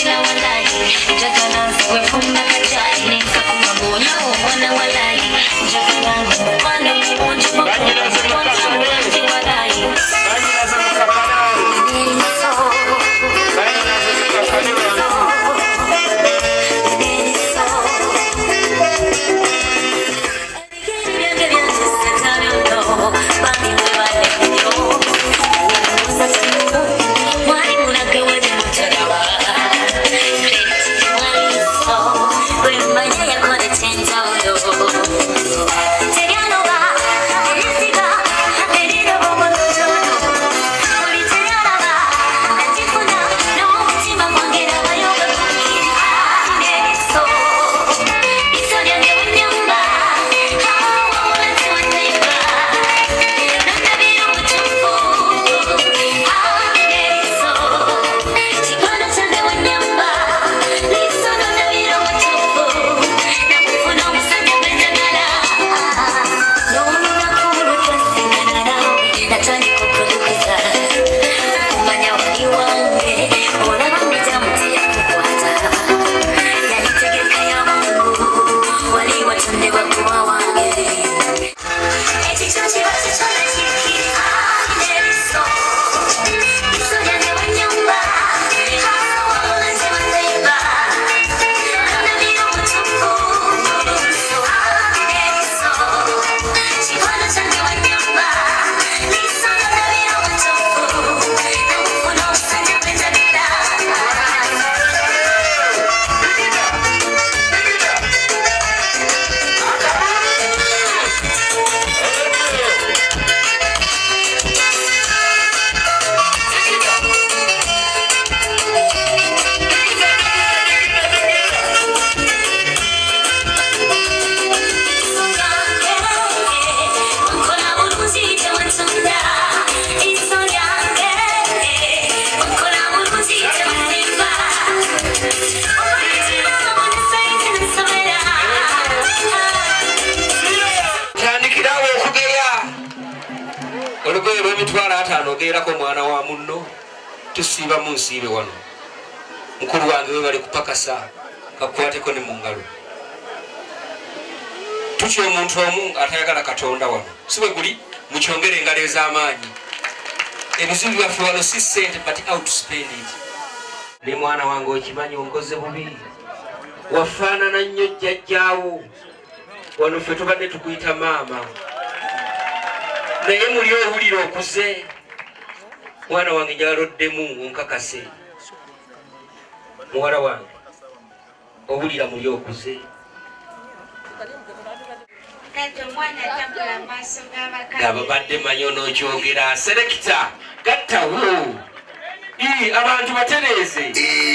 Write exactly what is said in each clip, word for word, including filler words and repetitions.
Ko mwana wa munno tusiba munsibe wano mukuru wange we bali kupakasa kakwateko ne mungalo tuchi omuntu omu atayagala katonda wano siwe guli mukyongere engalo ez'amaanyi ebizibu byaffe wano si sente but out to spend it ne mwana wange okimanyi onkoze bubi wafaanana nnyo jjajjaawo wano ffe tubadde tukuyita maama naye muli owulira okuze mwana wange njaloddemu onkakase muwala wange owulira muli okuze gababadde manyi onookyogera selekita gattawo abantu batereeze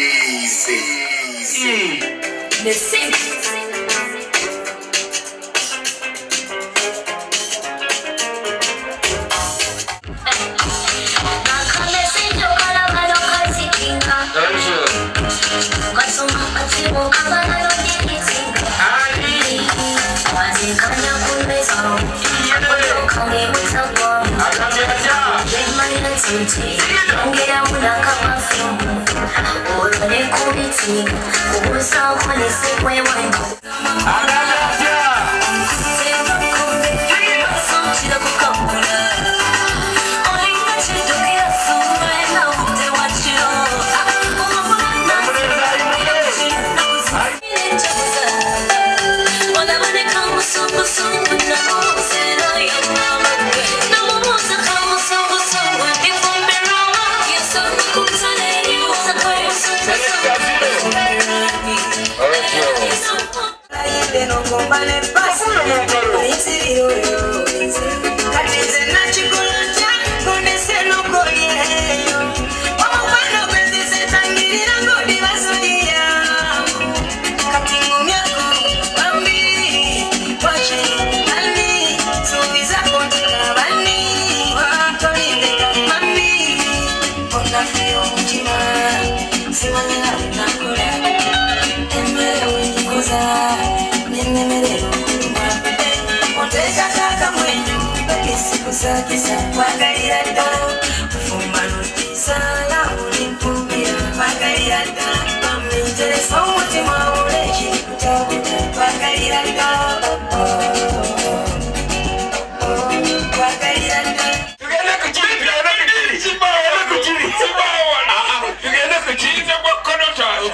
Kisa wagalira ddala kufumba n'otisala olimpumira wagalira ddala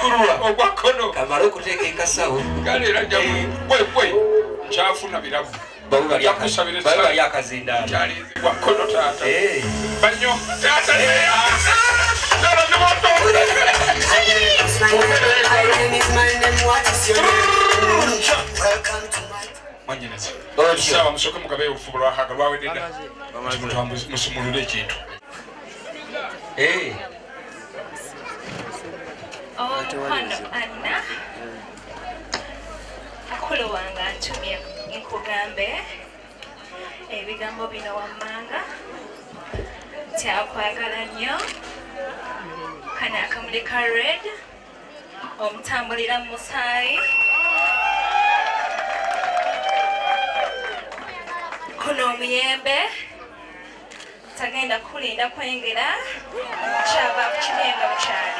Okulwa. Ogwakono. Kamaro kuteka ekasawo. Kale raja bwe bwe. Nchafuna birabu. Bawe yakusabira bawe bawe yakazinda. Chali gwakono tata. Eh. Banyo tata. Nalo nimoto. Mwanyenezi. Sawa musoke mukabe ufubula haka lwawe deda. Mutambu musumulule ekintu. Eh. Oh, Hano Anna. Akolo wanga ntumye nkugambe. Ebigambo bino wammanga. Tyakwagala nnyo. Kana akamuli ka red. Omutambulira mu musaayi. Kuno omuyembe. Tagenda kulinda kwengera. Kyava kukinenga bukyali.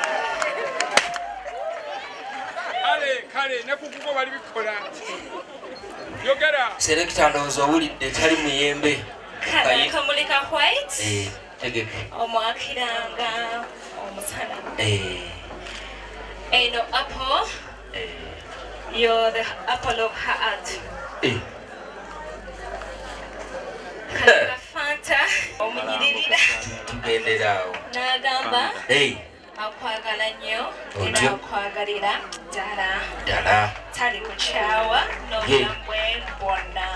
Kale kale nakukuko bali bikola. Yogera. Selector ndozo owulidde tali muyembe. Kana akamuli ka white. Eh, tegeke. Omwakiranga omusana. Eh. Eno apple. Eh. You're the apple of her heart. Eh. Kana Fanta. Omunyiririra. Tugenderaawo. N'agamba. Hey. Akwagala nnyo. Otyo. Era akwagalira ddala. Ddala. Tali kukyawa n'obulamu bwe bwonna.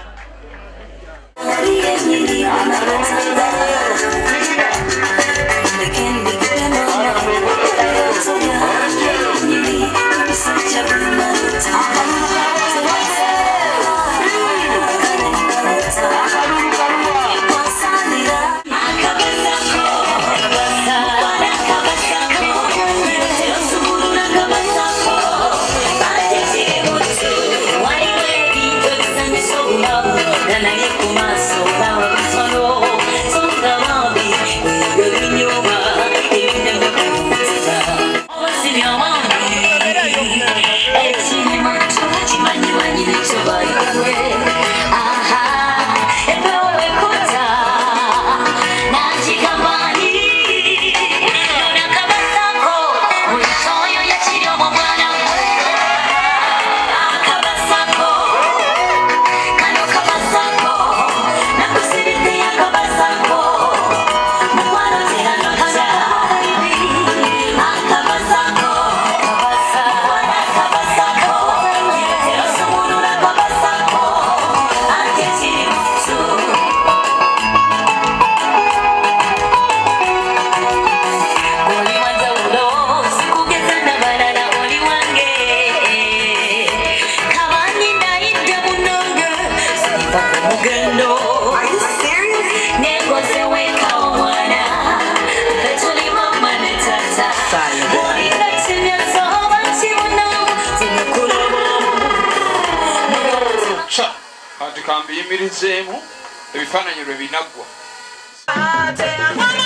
Kambi yimirizemu ebifaananyi lwe binaggwa.